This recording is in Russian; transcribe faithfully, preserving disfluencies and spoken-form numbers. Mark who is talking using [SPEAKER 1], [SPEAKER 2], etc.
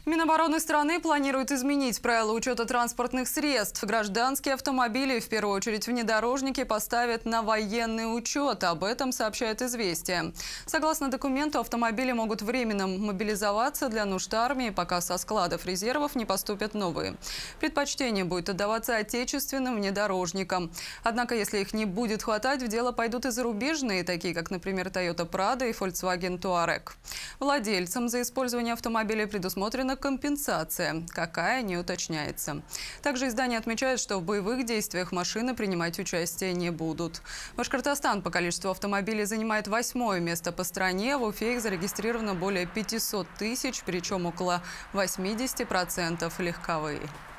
[SPEAKER 1] Минобороны страны планирует изменить правила учета транспортных средств. Гражданские автомобили, в первую очередь внедорожники, поставят на военный учет. Об этом сообщает «Известия». Согласно документу, автомобили могут временно мобилизоваться для нужд армии, пока со складов резервов не поступят новые. Предпочтение будет отдаваться отечественным внедорожникам. Однако, если их не будет хватать, в дело пойдут и зарубежные, такие как, например, Toyota Prado и Volkswagen Touareg. Владельцам за использование автомобиля предусмотрена компенсация. Какая, не уточняется. Также издание отмечает, что в боевых действиях машины принимать участие не будут. Башкортостан по количеству автомобилей занимает восьмое место по стране. В Уфе их зарегистрировано более пятисот тысяч, причем около восьмидесяти процентов легковые.